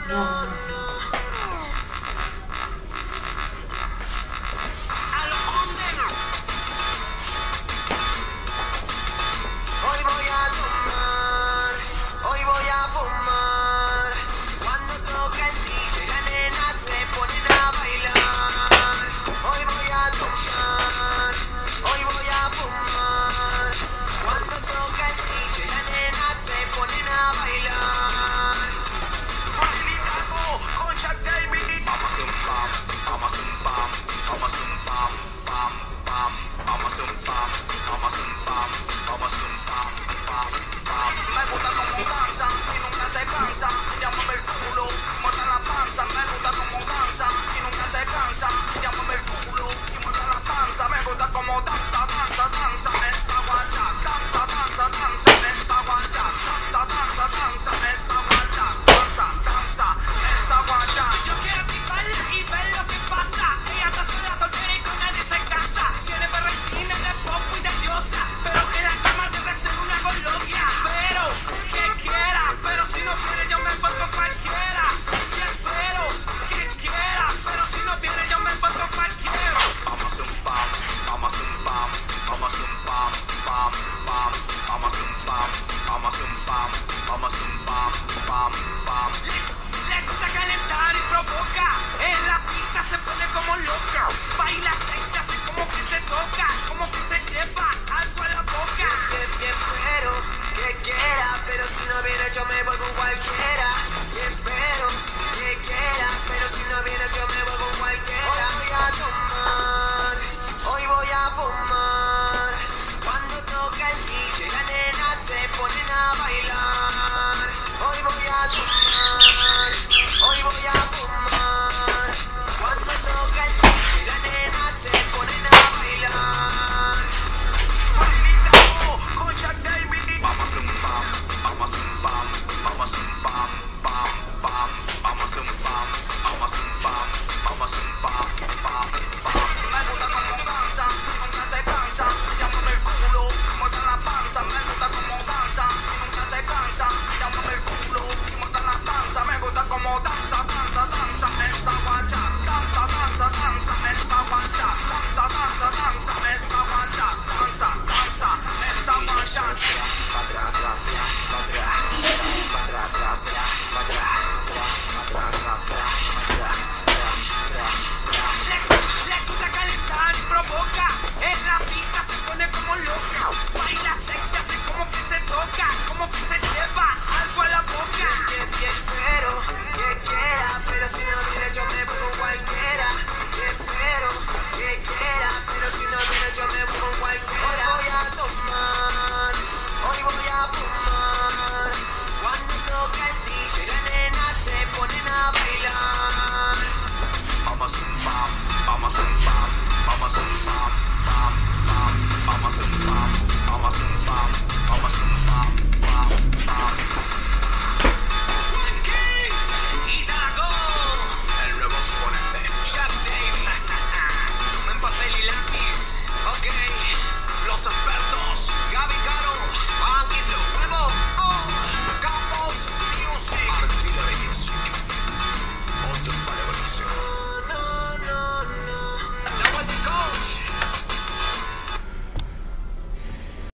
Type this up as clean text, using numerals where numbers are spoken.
no, no. Hoy voy a tomar, hoy voy a fumar. Cuando toca el DJ, la nena se ponen a bailar. Hoy voy a tomar, hoy voy a fumar. Cuando toca el DJ, la nena se ponen a bailar. Funilitago con Jack David. Vamos a un pam, vamos a un pam, vamos a un pam, pam, pam, vamos a un pam, vamos a un pam, vamos a un pam, pam, pam. Me gusta como danzan y nunca se cansan. Ella mueve el culo, monta la panza. Me gusta como danzan y nunca se cansan. Ella mueve el culo y monta la panza. Me gusta como danza, danza, danza. Esa guacha, danza, danza, danza. Esa guacha, danza, danza, danza. Esa guacha, danza, danza. Esa guacha. Yo quiero picarle y ver lo que pasa. Ella está sola, soltera y con nadie se cansa. Tiene berretina de pop y de diosa, pero en la cama debe ser una golosa. Pero que quiera, pero si no quiere